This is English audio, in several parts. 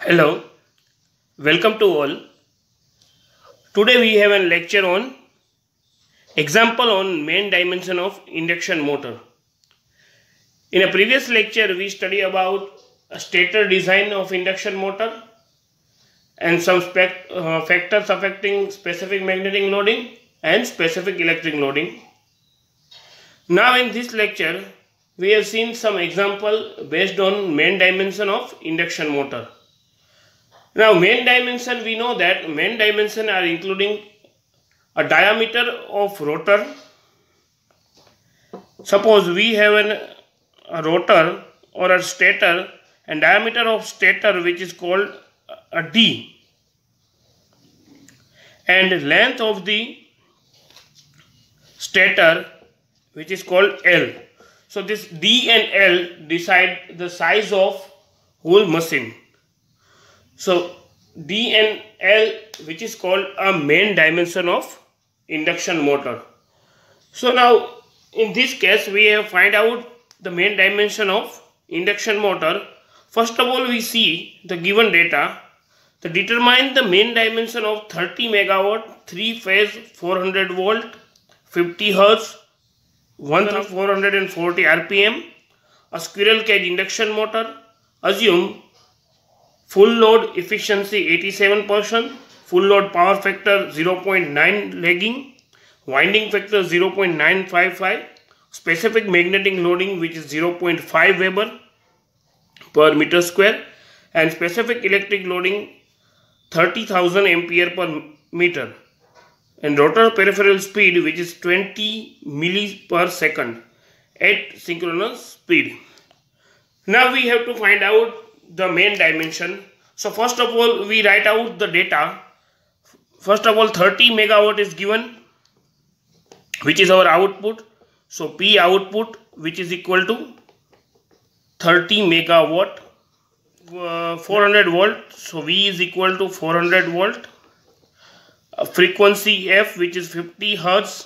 Hello, welcome to all. Today we have a lecture on example on main dimension of induction motor. In a previous lecture we studied about a stator design of induction motor and some factors affecting specific magnetic loading and specific electric loading. Now in this lecture we have seen some example based on main dimension of induction motor. Now main dimension, we know that main dimension are including a diameter of rotor. Suppose we have a rotor or a stator and diameter of stator which is called a D, and length of the stator which is called L. So this D and L decide the size of whole machine. So D and L, which is called a main dimension of induction motor. So now in this case we have find out the main dimension of induction motor. First of all, we see the given data to determine the main dimension of 30 megawatt 3 phase 400 volt 50 Hz 1440 rpm a squirrel cage induction motor. Assume full load efficiency 87%, full load power factor 0.9 lagging, winding factor 0.955, specific magnetic loading which is 0.5 Weber per meter square, and specific electric loading 30,000 ampere per meter, and rotor peripheral speed which is 20 milli per second at synchronous speed. Now we have to find out the main dimension. So first of all we write out the data. First of all 30 megawatt is given, which is our output. So P output which is equal to 30 megawatt 400 volt. So V is equal to 400 volt. Frequency F which is 50 Hertz.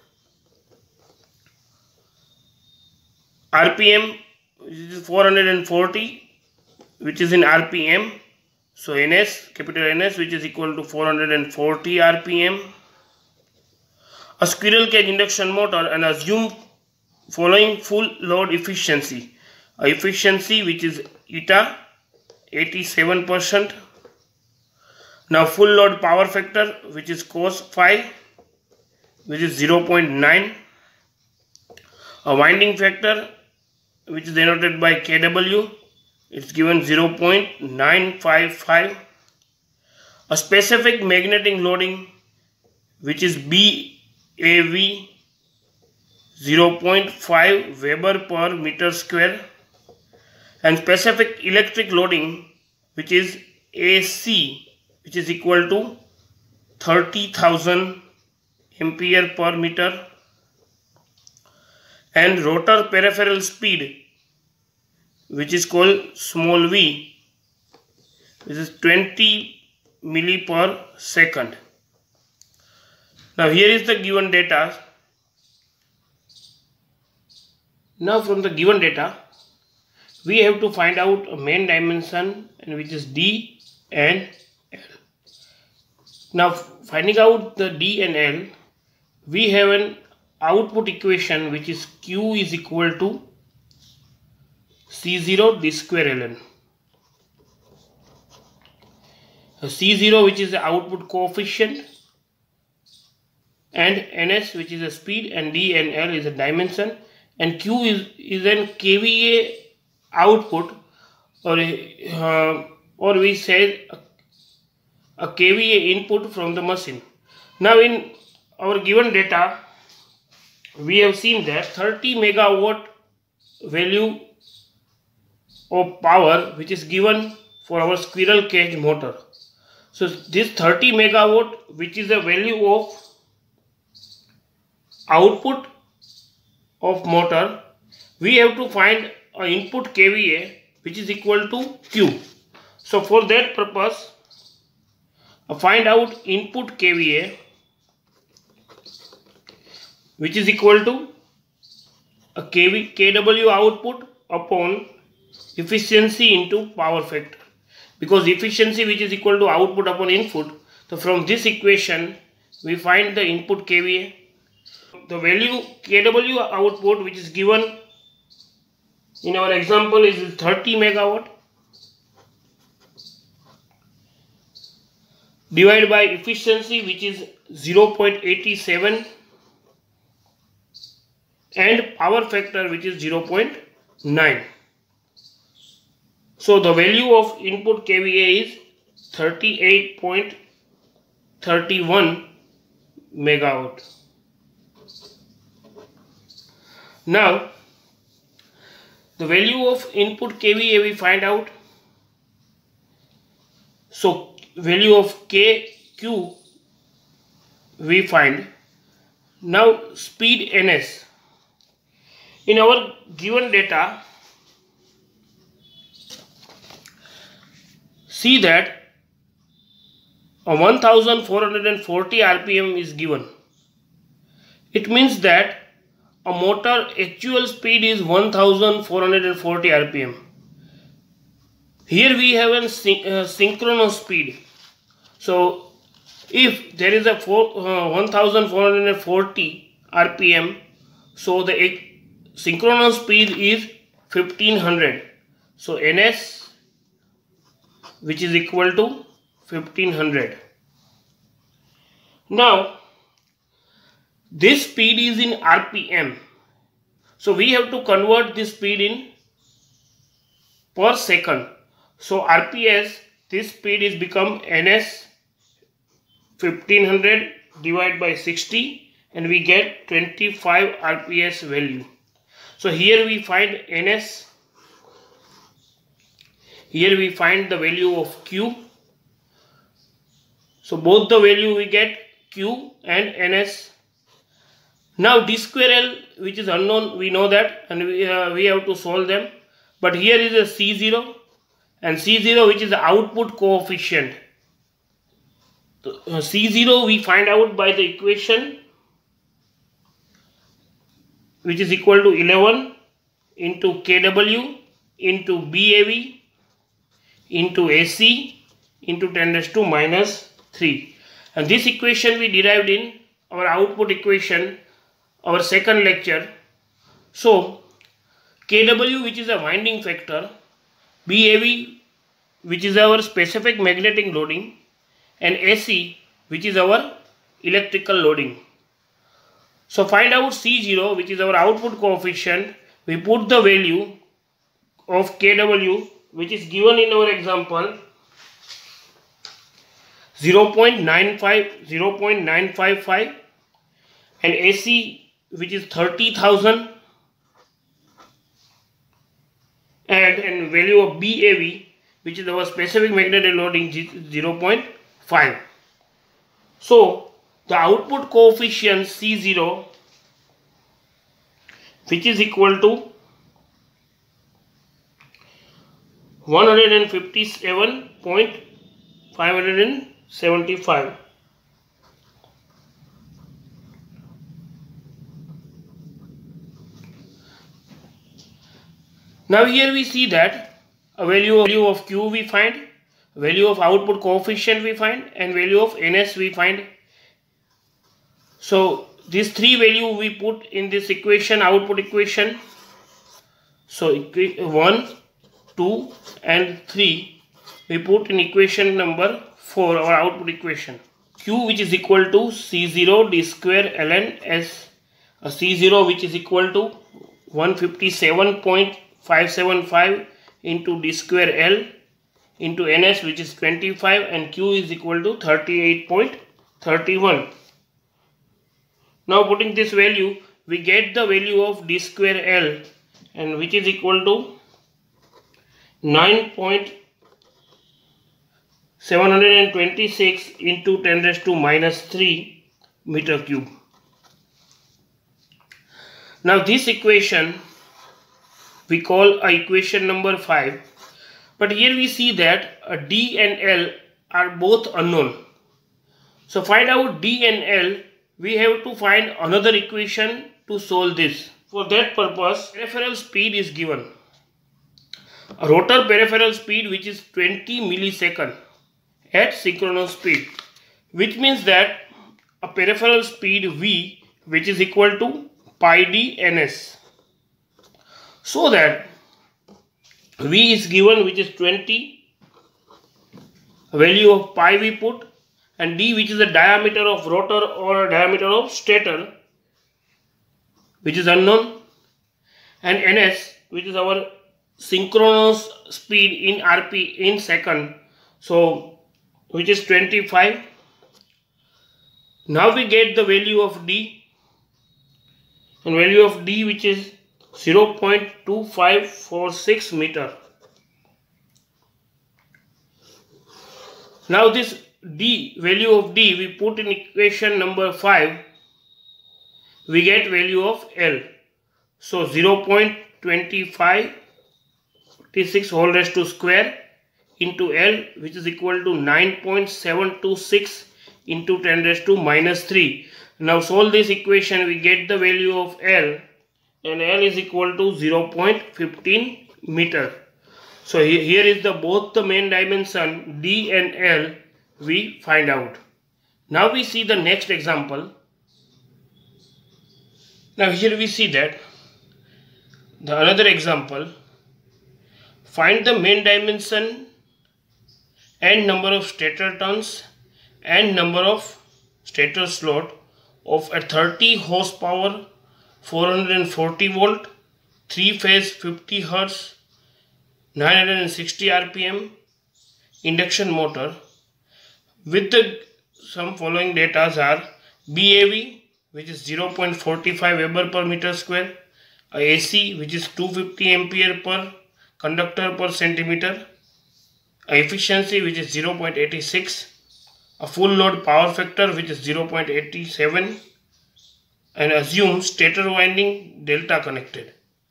RPM which is 440 which is in RPM. So NS, capital NS, which is equal to 440 RPM. A squirrel cage induction motor, and assume following full load efficiency. A efficiency which is eta 87%. Now full load power factor which is cos phi which is 0.9. A winding factor which is denoted by kW, it's given 0.955. A specific magnetic loading which is BAV 0.5 Weber per meter square, and specific electric loading which is AC which is equal to 30,000 ampere per meter, and rotor peripheral speed which is called small v, which is 20 milli per second. Now here is the given data. Now from the given data we have to find out a main dimension, and which is D and L. Now finding out the D and L, we have an output equation which is Q is equal to C0 d square ln. C0 which is the output coefficient, and Ns which is the speed, and D and L is a dimension, and Q is an kVA output, or we say a kVA input from the machine. Now in our given data we have seen that 30 megawatt value of power which is given for our squirrel cage motor. So this 30 megawatt which is the value of output of motor, we have to find an input kVA which is equal to Q. So for that purpose find out input kVA which is equal to a kW output upon efficiency into power factor. because efficiency which is equal to output upon input. So from this equation we find the input kVA. The value kW output which is given in our example is 30 megawatt divided by efficiency which is 0.87 and power factor which is 0.9. So the value of input kVA is 38.31 megawatt. Now the value of input kVA we find out. So value of kQ we find. Now speed ns. In our given data, see that a 1440 RPM is given. It means that a motor actual speed is 1440 RPM. Here we have a synchronous speed. So if there is a 1440 RPM, so the synchronous speed is 1500. So ns which is equal to 1500. Now this speed is in RPM. So we have to convert this speed in per second. So RPS, this speed is become ns 1500 divided by 60 and we get 25 RPS value. So here we find ns, here we find the value of q. So both the value we get q and ns. Now d square L which is unknown, we know that, and we have to solve them. But here is a C0 and C0 which is the output coefficient. So, C0 we find out by the equation which is equal to 11 into kW into BAV into AC into 10 raised to minus 3. And this equation we derived in our output equation, our second lecture. So kW which is a winding factor, BAV which is our specific magnetic loading, and AC which is our electrical loading. So find out C0 which is our output coefficient. We put the value of kW which is given in our example 0.955 and AC which is 30,000 and value of BAV which is our specific magnetic loading 0.5. So the output coefficient C0 which is equal to 157.575. Now here we see that a value of Q we find, value of output coefficient we find, and value of NS we find. So these three value we put in this equation, output equation. So 1, 2 and 3 we put in equation number 4, our output equation. Q which is equal to C0 d square ln S. C0 which is equal to 157.575 into d square L into NS which is 25, and Q is equal to 38.31. Now putting this value, we get the value of d square L, and which is equal to 9.726 into 10 raised to minus 3 meter cube. Now this equation we call equation number 5, but here we see that D and L are both unknown. So find out D and L, we have to find another equation to solve this. For that purpose, peripheral speed is given. A rotor peripheral speed which is 20 millisecond at synchronous speed, which means that a peripheral speed V which is equal to pi d ns. So that V is given which is 20, value of pi we put, and d which is the diameter of rotor or diameter of stator which is unknown, and ns which is our synchronous speed in rp in second, so which is 25. Now we get the value of d, and value of d which is 0.2546 meter. Now this d, value of d, we put in equation number 5, we get value of L. So 0.2546 whole raised to square into L, which is equal to 9.726 into 10 raised to minus 3. Now solve this equation, we get the value of L, and L is equal to 0.15 meter. So here is the both the main dimension D and L we find out. Now we see the next example. Now here we see that the another example. Find the main dimension and number of stator turns and number of stator slot of a 30 horsepower 440 volt 3 phase 50 Hz 960 rpm induction motor with the some following data are BAV which is 0.45 Weber per meter square, a AC which is 250 ampere per conductor per centimeter, a efficiency which is 0.86, a full load power factor which is 0.87, and assume stator winding delta connected.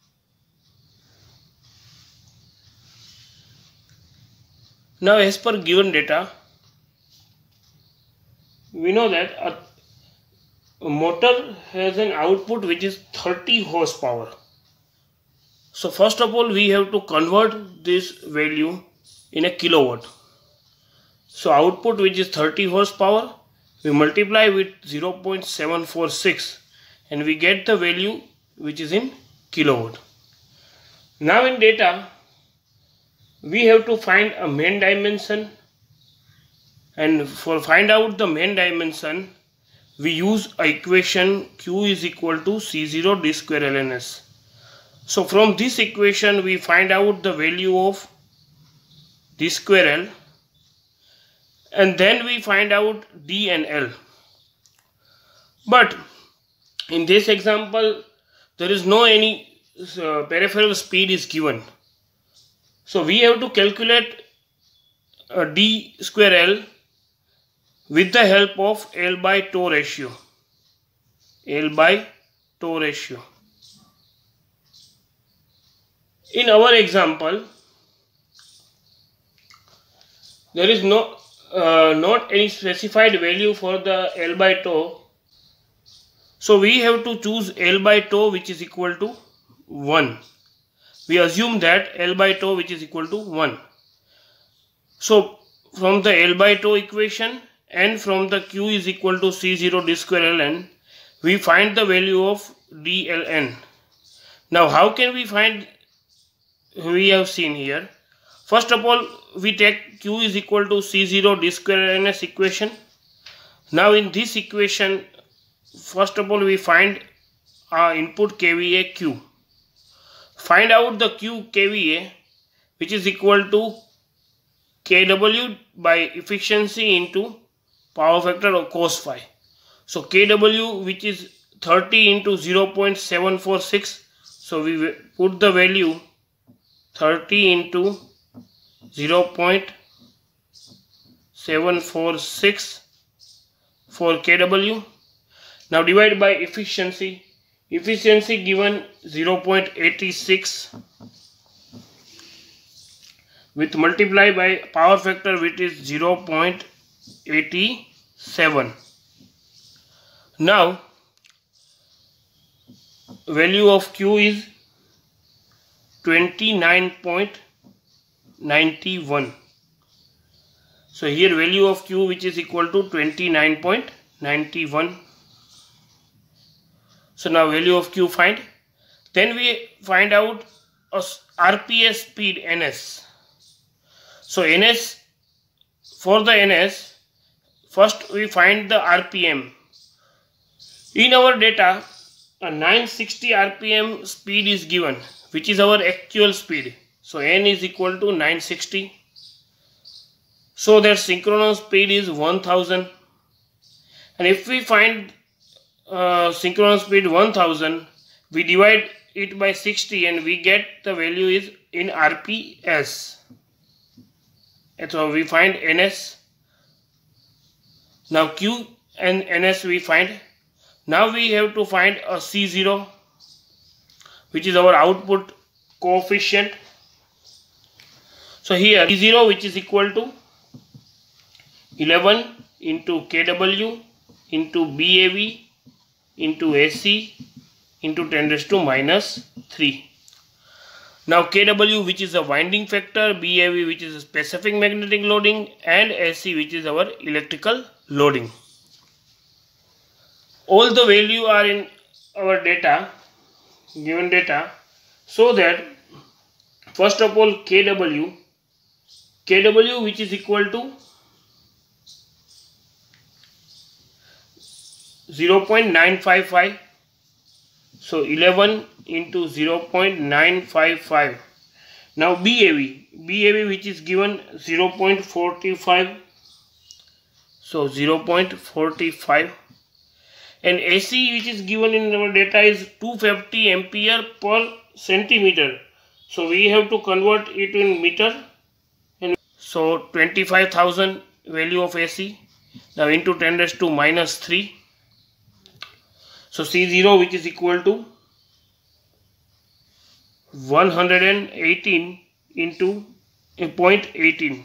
Now as per given data, we know that a motor has an output which is 30 horsepower. So first of all we have to convert this value in a kilowatt. So output which is 30 horsepower, we multiply with 0.746 and we get the value which is in kilowatt. Now in data we have to find a main dimension, and for find out the main dimension we use a equation Q is equal to C0 d square lns. So from this equation we find out the value of d square L, and then we find out D and L. But in this example there is no any peripheral speed is given. So we have to calculate d square L with the help of L by tau ratio. L by tau ratio. In our example, there is not any specified value for the L by tau. So we have to choose L by tau which is equal to 1. We assume that L by tau which is equal to 1. So from the L by tau equation and from the Q is equal to C0 d square ln, we find the value of dln. Now how can we find? We have seen here. First of all, we take Q is equal to C0 d square ns equation. Now in this equation, first of all we find our input kVA Q. Find out the Q kVA which is equal to kW by efficiency into power factor of cos phi. So kW which is 30 into 0.746. So we put the value 30 into 0.746 for kW. Now divide by efficiency. Efficiency given 0.86 with multiply by power factor which is 0.87. Now value of Q is 29.5 29.91. So here value of Q which is equal to 29.91. So now value of Q find. Then we find out a RPS speed NS. So NS, for the NS, first we find the RPM. In our data, a 960 RPM speed is given, which is our actual speed. So N is equal to 960. So their synchronous speed is 1000. And if we find synchronous speed 1000, we divide it by 60 and we get the value is in RPS. And so we find NS. Now Q and NS we find. Now we have to find a C0, which is our output coefficient. So here C0 which is equal to 11 into kW into BAV into AC into 10 raised to minus 3. Now kW which is a winding factor, BAV which is a specific magnetic loading, and AC which is our electrical loading. All the value are in our data, given data, so that first of all kW which is equal to 0.955. So 11 into 0.955. Now BAV which is given 0.45. So 0.45. And AC which is given in our data is 250 ampere per centimeter. So we have to convert it in meter. And so 25,000 value of AC. Now into 10 raised to minus 3. So C0 which is equal to 118 into 0.18.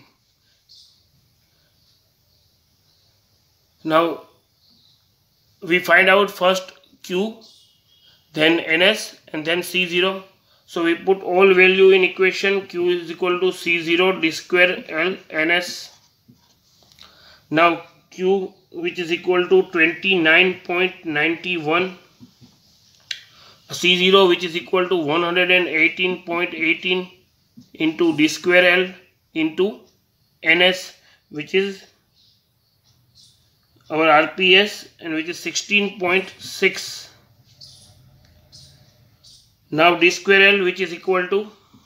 Now we find out first Q, then NS, and then C0. So we put all value in equation. Q is equal to C0 d square L NS. Now Q which is equal to 29.91. C0 which is equal to 118.18 into d square L into NS, which is our RPS, and which is 16.6. Now d square L which is equal to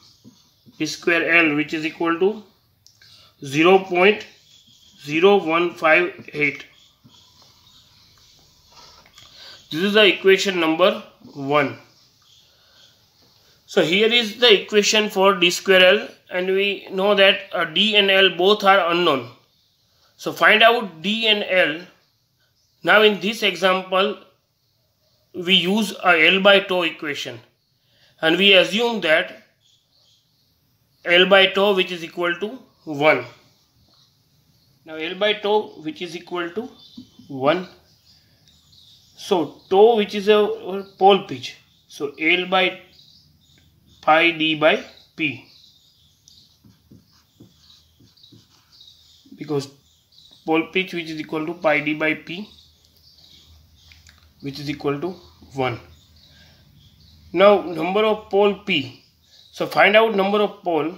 0.0158. This is the equation number 1. So here is the equation for d square L, and we know that d and L both are unknown. So find out d and L. Now in this example we use a L by tau equation, and we assume that L by tau which is equal to 1. Now L by tau which is equal to 1. So tau which is a pole pitch. So L by pi d by p, because pole pitch which is equal to pi d by p, which is equal to 1. Now number of pole p. So find out number of pole.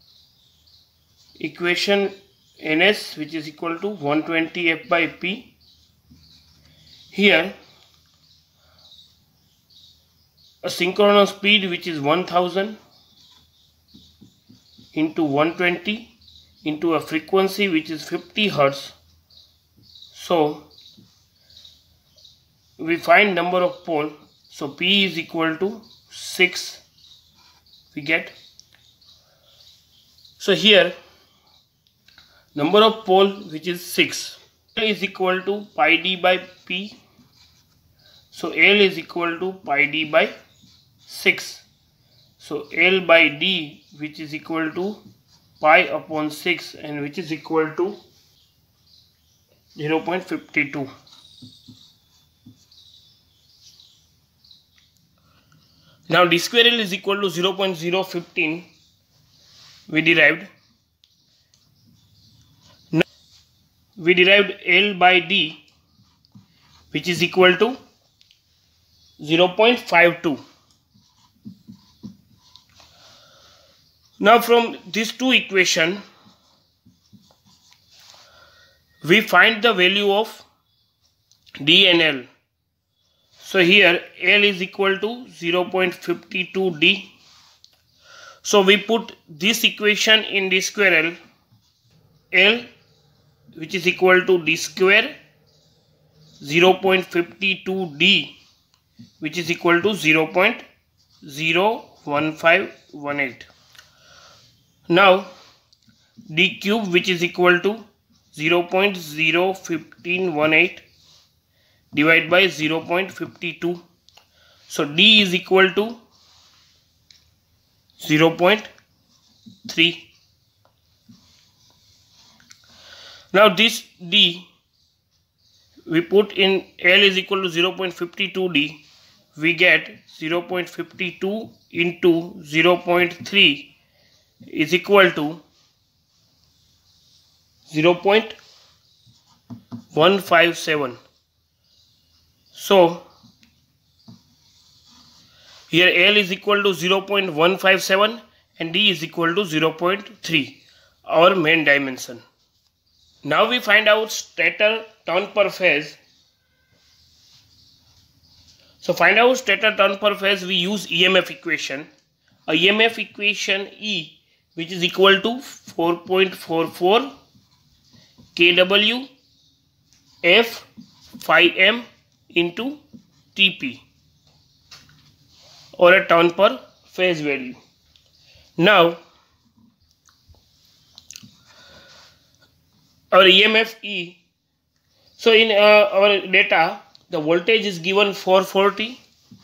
Equation NS which is equal to 120 F by P. Here a synchronous speed which is 1000 into 120 into a frequency which is 50 Hertz. So we find number of pole. So P is equal to 6 we get. So here number of pole which is 6. L is equal to pi d by P. So L is equal to pi d by 6. So L by d which is equal to pi upon 6, and which is equal to 0.52. Now d square L is equal to 0.015. we derived L by D, which is equal to 0.52. Now from these two equations, we find the value of D and L. So here L is equal to 0.52 D. So we put this equation in D square L, which is equal to D square 0.52 D, which is equal to 0.01518. Now D cube, which is equal to 0.01518 divided by 0.52. So D is equal to 0.3. Now this D we put in L is equal to 0.52 D. We get 0.52 into 0.3 is equal to 0.157. So here L is equal to 0.157 and D is equal to 0.3, our main dimension. Now we find out stator turn per phase. So find out stator turn per phase, we use EMF equation. A EMF equation E, which is equal to 4.44 kW F phi m into TP, or a turn per phase value. Now our EMF E, so in our data the voltage is given 440.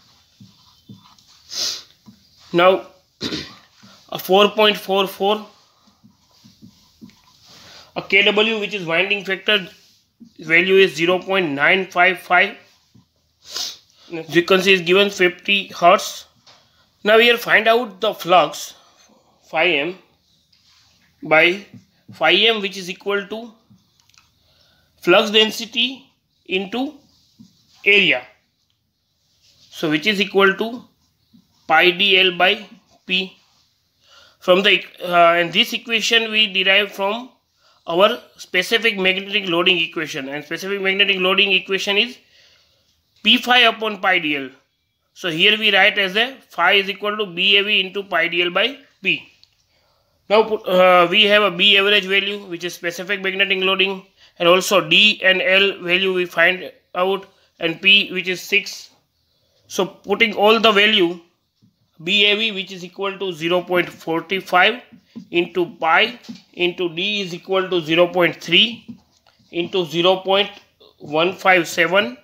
Now a 4.44, a kW, which is winding factor, value is 0.955. Frequency is given 50 Hertz. Now here find out the flux phi m by phi m, which is equal to flux density into area, so which is equal to pi dl by p. From the and this equation we derive from our specific magnetic loading equation, and specific magnetic loading equation is p phi upon pi dl. So here we write as a phi is equal to BAV into pi dl by p. Now we have a B average value, which is specific magnetic loading, and also D and L value we find out, and P, which is 6. So putting all the value, BAV, which is equal to 0.45 into pi into D is equal to 0.3 into 0.157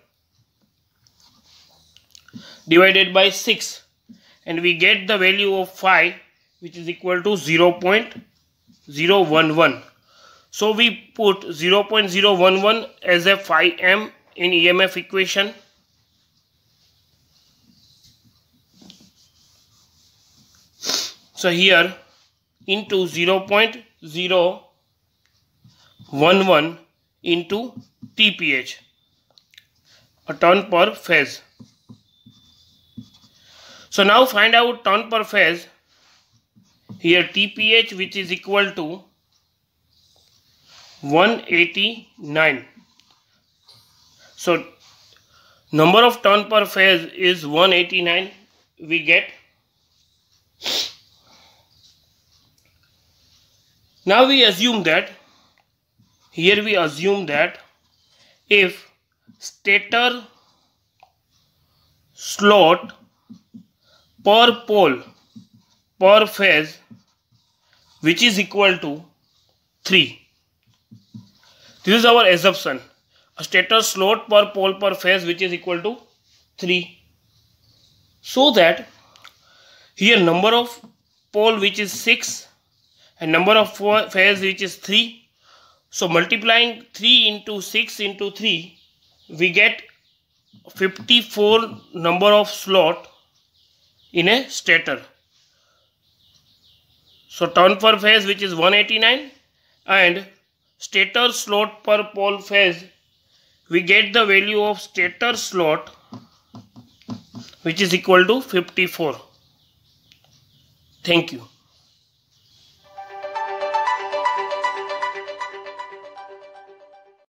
divided by 6, and we get the value of phi, which is equal to 0.011. So we put 0.011 as a phi m in EMF equation. So here into 0.011 into TPH, a turn per phase. So now find out turn per phase. Here TPH, which is equal to 189. So number of turn per phase is 189. We get. Now we assume that, here we assume that if stator slot per pole per phase, which is equal to 3. This is our assumption. A stator slot per pole per phase, which is equal to 3. So that here number of pole, which is 6, and number of phase, which is 3. So multiplying 3 into 6 into 3, we get 54 number of slot in a stator. So turn per phase, which is 189, and stator slot per pole phase, we get the value of stator slot, which is equal to 54. Thank you.